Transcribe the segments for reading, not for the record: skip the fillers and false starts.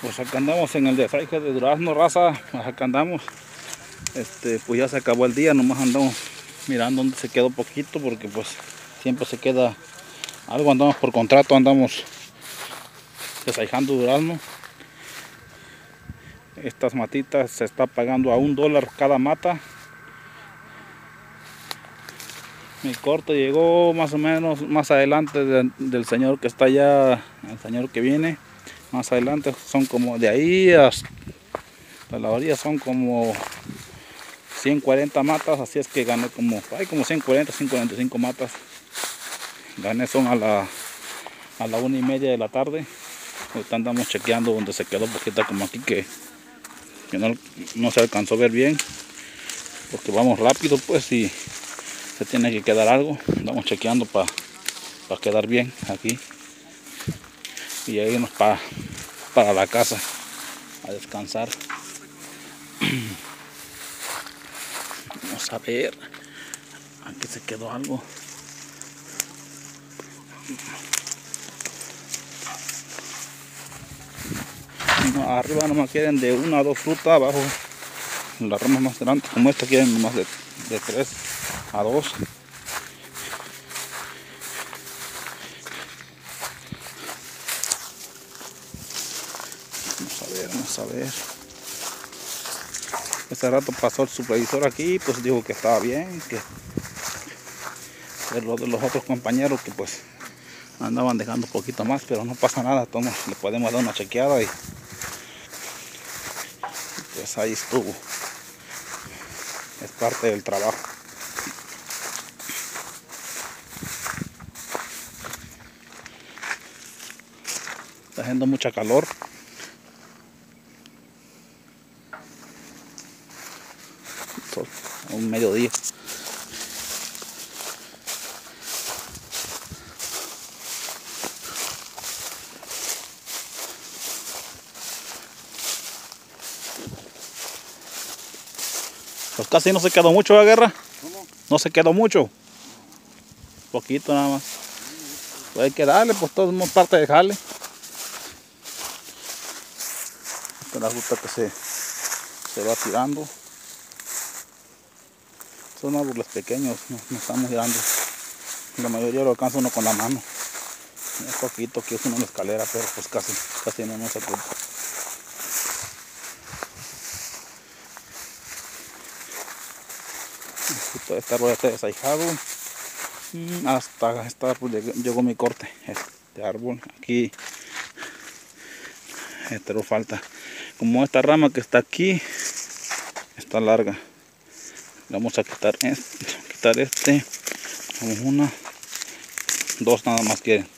Pues acá andamos en el desaje de durazno, raza. Acá andamos. Pues ya se acabó el día, nomás andamos mirando dónde se quedó poquito, porque pues siempre se queda algo. Andamos por contrato, andamos desahijando durazno. Estas matitas se está pagando a $1 cada mata. Mi corte llegó más o menos más adelante del señor que está allá, el señor que viene. Más adelante son como de ahí hasta la orilla, son como 140 matas, así es que gané como 140, 145 matas. Gané son a la 1:30 de la tarde. Ahorita andamos chequeando donde se quedó poquita, como aquí que no se alcanzó a ver bien, porque vamos rápido pues y se tiene que quedar algo. Andamos chequeando para quedar bien aquí y irnos para la casa a descansar. Vamos a ver, aquí se quedó algo. No, arriba nomás quieren de 1 a 2 frutas, abajo las ramas más grandes como esta quieren nomás de 3 a 2. Vamos a ver. Este rato pasó el supervisor aquí, pues dijo que estaba bien, que de los otros compañeros que pues andaban dejando un poquito más, pero no pasa nada, todos le podemos dar una chequeada y pues ahí estuvo. Es parte del trabajo. Está haciendo mucha calor. Un mediodía. Pues casi no se quedó mucho la guerra. ¿Cómo? No se quedó mucho. Poquito nada más. Pues hay que darle, pues todo es parte de jale. Esta es la fruta que se va tirando. Son árboles pequeños, no estamos girando. La mayoría lo alcanza uno con la mano. Es poquito que es una escalera, pero pues casi no se ocupa. Todo este árbol está desahijado. Hasta este árbol llegó mi corte. Este árbol aquí. Lo falta. Como esta rama que está aquí está larga. Vamos a quitar este. Vamos 1, 2 nada más quieren.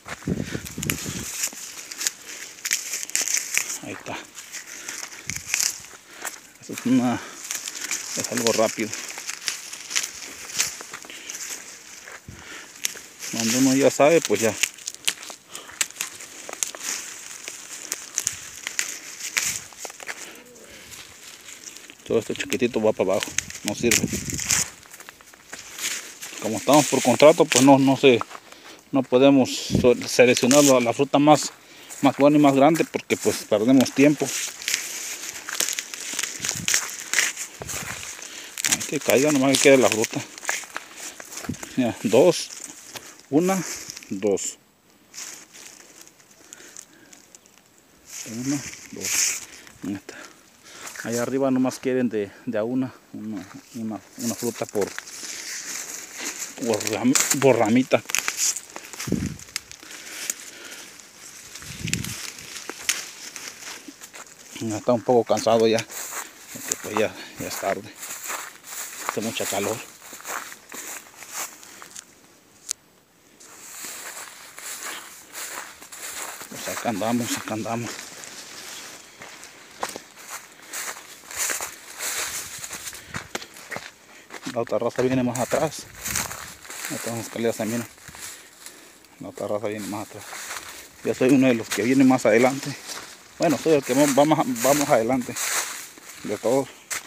Ahí está. Eso es algo rápido. Cuando uno ya sabe, pues ya. Todo este chiquitito va para abajo, no sirve. Como estamos por contrato, pues no podemos seleccionar la fruta más buena y más grande, porque pues perdemos tiempo. Hay que caiga, nomás que quede la fruta. Mira, 2, 1, 2. 1, 2. Allá arriba nomás quieren de a una fruta por ramita. Está un poco cansado ya, porque pues ya es tarde. Hace mucha calor. Pues acá andamos. La otra raza viene más atrás. Estas escaleras se miran. La otra raza viene más atrás. Yo soy uno de los que viene más adelante. Bueno, soy el que vamos adelante de todos.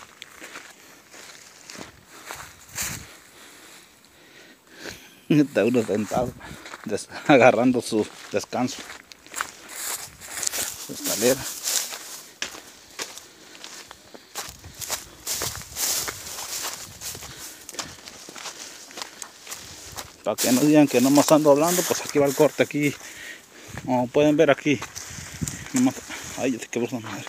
Está uno sentado, agarrando su descanso. Su escalera. Para que no digan que nomás ando hablando, pues aquí va el corte aquí. Como pueden ver aquí. Nomás, ay, ya te quebró esa madre.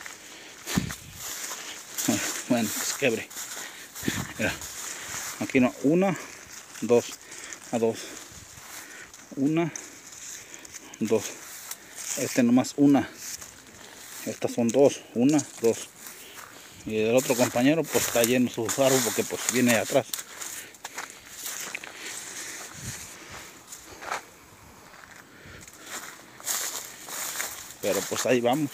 Bueno, que se quebre. Mira. Aquí no, 1, 2, a 2. 1, 2. Este nomás 1. Estas son 2, 1, 2. Y el otro compañero pues está lleno su aro porque pues viene de atrás. Pero pues ahí vamos.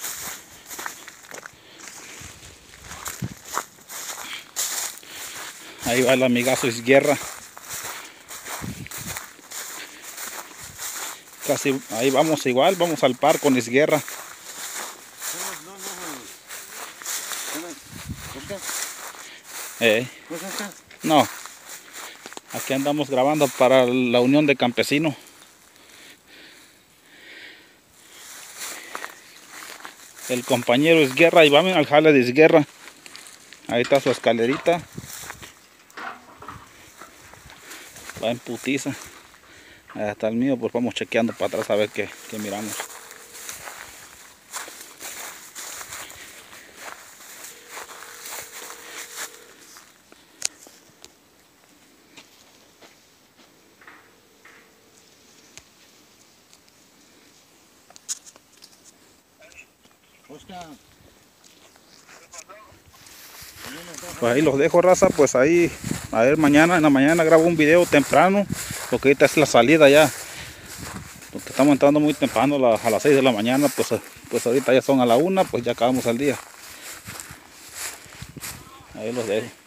Ahí va el amigazo Isguerra. Casi ahí vamos igual, vamos al par con Isguerra. No, aquí andamos grabando para la Unión de Campesinos. El compañero Isguerra, y vamos al jale de Isguerra. Ahí está su escalerita. Va en putiza. Ahí está el mío, pues vamos chequeando para atrás a ver qué miramos. Pues ahí los dejo, raza, pues ahí, a ver, mañana, en la mañana grabo un video temprano, porque ahorita es la salida ya, porque estamos entrando muy temprano a las 6 de la mañana, pues ahorita ya son a la 1, pues ya acabamos el día. Ahí los dejo.